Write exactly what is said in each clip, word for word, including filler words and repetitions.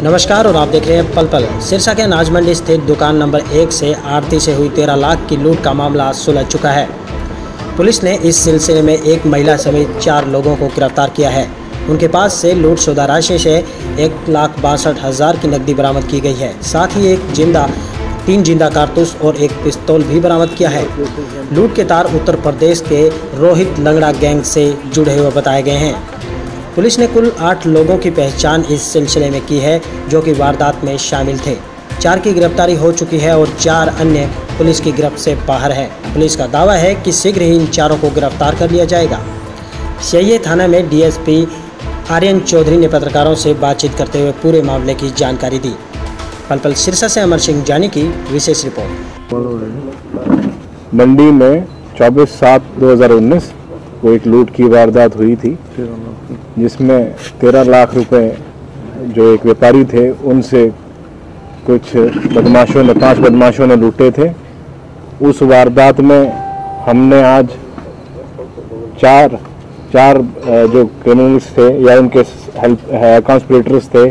नमस्कार और आप देख रहे हैं पल पल। सिरसा के अनाज मंडी स्थित दुकान नंबर एक से आरती से हुई तेरह लाख की लूट का मामला सुलझ चुका है। पुलिस ने इस सिलसिले में एक महिला समेत चार लोगों को गिरफ्तार किया है। उनके पास से लूट शुदा राशि से एक लाख बासठ हज़ार की नकदी बरामद की गई है। साथ ही एक जिंदा तीन जिंदा कारतूस और एक पिस्तौल भी बरामद किया है। लूट के तार उत्तर प्रदेश के रोहित लंगड़ा गैंग से जुड़े हुए बताए गए हैं। पुलिस ने कुल आठ लोगों की पहचान इस सिलसिले में की है जो कि वारदात में शामिल थे। चार की गिरफ्तारी हो चुकी है और चार अन्य पुलिस की गिरफ्त से बाहर है। पुलिस का दावा है कि शीघ्र ही इन चारों को गिरफ्तार कर लिया जाएगा। सीआईए थाना में डीएसपी आर्यन चौधरी ने पत्रकारों से बातचीत करते हुए पूरे मामले की जानकारी दी। पल पल सिरसा से अमर सिंह जानी की विशेष रिपोर्ट। मंडी में चौबीस सात दो हज़ार उन्नीस को एक लूट की वारदात हुई थी जिसमें तेरह लाख रुपए जो एक व्यापारी थे उनसे कुछ बदमाशों ने पांच बदमाशों ने लूटे थे। उस वारदात में हमने आज चार चार जो क्रिमिनल्स थे या उनके हेल्प कॉन्स्पिरेटर्स थे,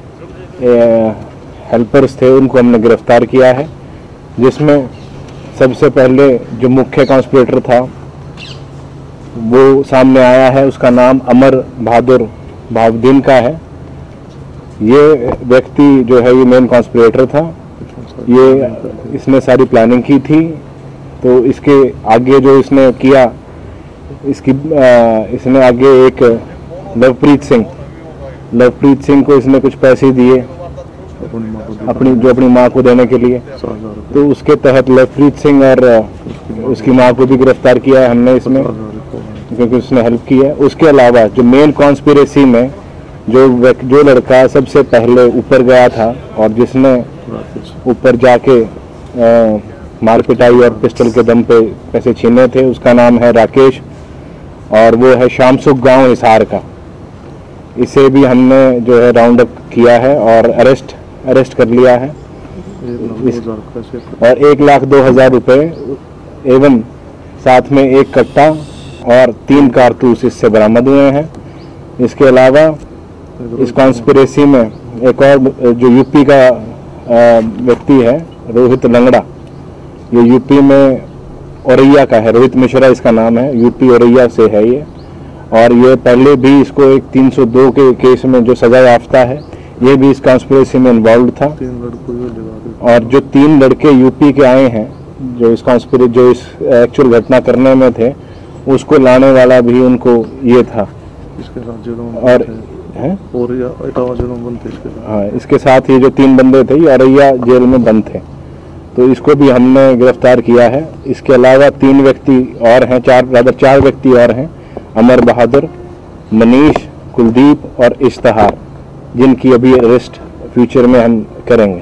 हेल्पर्स थे, उनको हमने गिरफ्तार किया है। जिसमें सबसे पहले जो मुख्य कॉन्स्पिरेटर था वो सामने आया है। उसका नाम अमर बहादुर भावदीन का है। ये व्यक्ति जो है ये मेन कॉन्स्पिरेटर था। ये इसने सारी प्लानिंग की थी। तो इसके आगे जो इसने किया, इसकी आ, इसने आगे एक लवप्रीत सिंह लवप्रीत सिंह को इसने कुछ पैसे दिए अपनी जो अपनी माँ को देने के लिए। तो उसके तहत लवप्रीत सिंह और उसकी माँ को भी गिरफ्तार किया है हमने इसमें, क्योंकि उसने हेल्प की है। उसके अलावा जो मेन कॉन्स्पिरेसी में जो जो लड़का सबसे पहले ऊपर गया था और जिसने ऊपर जाके मार पिटाई और पिस्टल के दम पे पैसे छीने थे, उसका नाम है राकेश और वो है शामसुख गांव हिसार का। इसे भी हमने जो है राउंड अप किया है और अरेस्ट अरेस्ट कर लिया है। इस, और एक लाख दो हज़ार रुपये एवं साथ में एक कट्टा और तीन कारतूस इससे बरामद हुए हैं। इसके अलावा इस कॉन्स्पिरेसी में एक और जो यूपी का व्यक्ति है रोहित लंगड़ा, ये यूपी में औरैया का है। रोहित मिश्रा इसका नाम है, यूपी औरैया से है ये। और ये पहले भी इसको एक तीन सौ दो के केस में जो सजा याफ्ता है, ये भी इस कॉन्स्पिरेसी में इन्वॉल्व था। और जो तीन लड़के यूपी के आए हैं जो इस कॉन्स्पिरेसी जो इस एक्चुअल घटना करने में थे, उसको लाने वाला भी उनको ये था। इसके साथ और हैं हाँ, इसके साथ ये जो तीन बंदे थे ये औरैया जेल में बंद थे। तो इसको भी हमने गिरफ्तार किया है। इसके अलावा तीन व्यक्ति और हैं, चार रादर चार व्यक्ति और हैं, अमर बहादुर, मनीष, कुलदीप और इश्तहार, जिनकी अभी अरेस्ट फ्यूचर में हम करेंगे।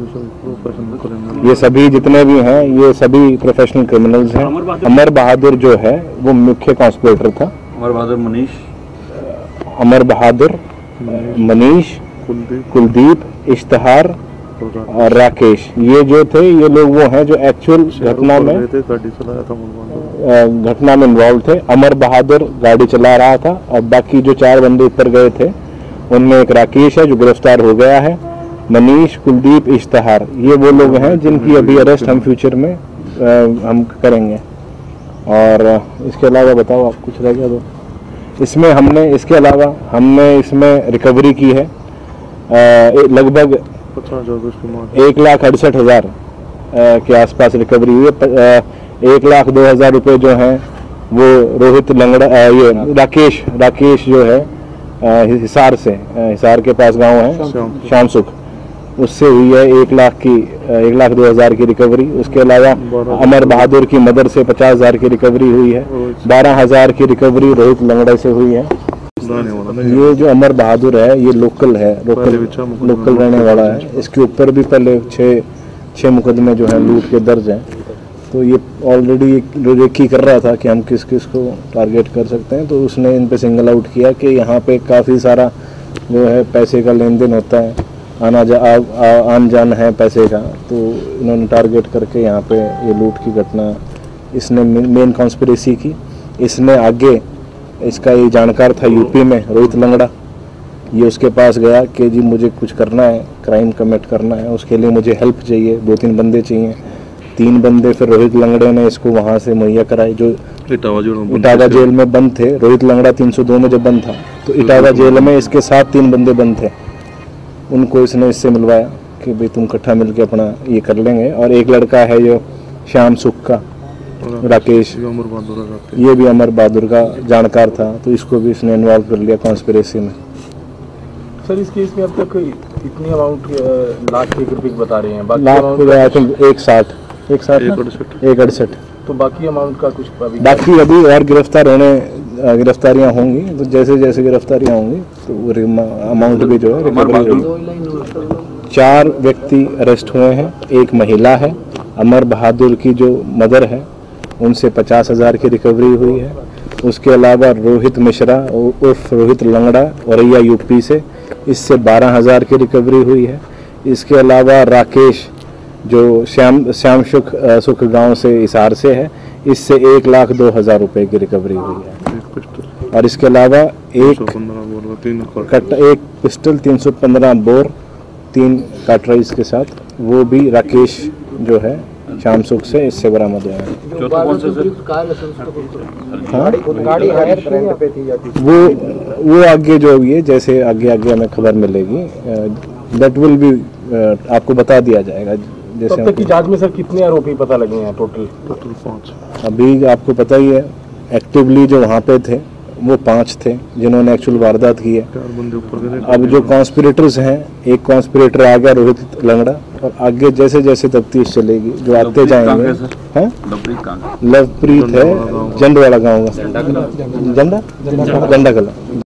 ये सभी जितने भी हैं ये सभी प्रोफेशनल क्रिमिनल्स हैं। अमर बहादुर जो है वो मुख्य कॉन्स्पिरेटर था। अमर बहादुर मनीष अमर बहादुर मनीष कुलदीप, इश्तहार और राकेश, ये जो थे ये लोग वो हैं जो एक्चुअल घटना में घटना में इन्वॉल्व थे। अमर बहादुर गाड़ी चला रहा था और बाकी जो चार बंदे ऊपर गए थे उनमें एक राकेश है जो गिरफ्तार हो गया है। मनीष, कुलदीप, इश्तहार, ये वो लोग हैं जिनकी अभी अरेस्ट हम फ्यूचर में आ, हम करेंगे। और इसके अलावा बताओ आप कुछ रह गया तो इसमें हमने इसके अलावा हमने इसमें रिकवरी की है लगभग एक लाख अड़सठ हज़ार के आसपास रिकवरी हुई है। एक लाख दो हज़ार रुपये जो हैं वो रोहित लंगड़ा ये राकेश राकेश जो है हिसार से हिसार के पास गांव है शामसुख, उससे हुई है एक लाख की एक लाख दो हज़ार की रिकवरी। उसके अलावा अमर बहादुर की मदर से पचास हज़ार की रिकवरी हुई है। बारह हज़ार की रिकवरी रोहित लंगड़ा से हुई है। ये जो अमर बहादुर है ये लोकल है, लोकल लोकल रहने वाला है। इसके ऊपर भी पहले छः छः मुकदमे जो हैं लूट के दर्ज हैं। तो ये ऑलरेडी रेकी कर रहा था कि हम किस किस को टारगेट कर सकते हैं। तो उसने इन पे सिंगल आउट किया कि यहाँ पे काफ़ी सारा जो है पैसे का लेन देन होता है, आना जा आ, आ, आन जान है पैसे का। तो इन्होंने टारगेट करके यहाँ पे ये लूट की घटना इसने मेन कॉन्स्पिरेसी की। इसने आगे इसका ये जानकार था यूपी में रोहित लंगड़ा, ये उसके पास गया कि जी मुझे कुछ करना है, क्राइम कमिट करना है, उसके लिए मुझे हेल्प चाहिए, दो तीन बंदे चाहिए। तीन बंदे फिर रोहित लंगड़े ने इसको वहाँ से मुहैया कराए, जो इटावा जेल में बंद थे। रोहित लंगड़ा तीन सौ दो में जब बंद था तो इटावा जेल में इसके साथ तीन बंदे बंद थे, उनको इसने इससे मिलवाया कि भाई तुम इकट्ठा मिलके अपना ये कर लेंगे। और एक लड़का है जो श्याम सुख का, राकेश, ये भी अमर बहादुर का जानकार था, तो इसको भी इसने इन्वॉल्व कर लिया कॉन्स्पिरेसी में। सर इस केस में अब तक इतनी अमाउंट लाख एक रुपये बता रहे हैं, बाकी लाख आई थिंक एक साठ एक साठ एक अड़सठ तो बाकी अमाउंट का कुछ अभी बाकी अभी और गिरफ्तार होने गिरफ्तारियां होंगी, तो जैसे जैसे गिरफ्तारियां होंगी तो वो अमाउंट भी जो है रिकवरी होगी। चार व्यक्ति अरेस्ट हुए हैं, एक महिला है, अमर बहादुर की जो मदर है उनसे पचास हज़ार की रिकवरी हुई है। उसके अलावा रोहित मिश्रा उर्फ रोहित लंगड़ा औरैया यूपी से, इससे बारह हज़ार की रिकवरी हुई है। इसके अलावा राकेश जो श्याम श्याम सुख सुख गांव से हिसार से है, इससे एक लाख दो हज़ार रुपये की रिकवरी हुई है। और इसके अलावा एक कट एक पिस्टल, तीन सौ पंद्रह बोर, तीन कार्ट्राइज के साथ, वो भी राकेश जो है श्याम सुख से इससे बरामद हुआ है। हाँ? वो वो आगे जो भी है, जैसे आगे आगे हमें खबर मिलेगी, दैट विल बी आपको बता दिया जाएगा। जैसे तब तक की जांच में सर कितने आरोपी पता लगे हैं? टोटल टोटल पाँच। अभी आपको पता ही है, एक्टिवली जो वहाँ पे थे वो पांच थे जिन्होंने एक्चुअल वारदात की है। अब जो कॉन्स्पिरेटर्स हैं, एक कॉन्स्पिरेटर आ गया रोहित लंगड़ा, और आगे जैसे जैसे तफ्तीश चलेगी जो आते जाएंगे। हैं लवप्रीत है जंड वाला गाँव का, झंडा झंडा कला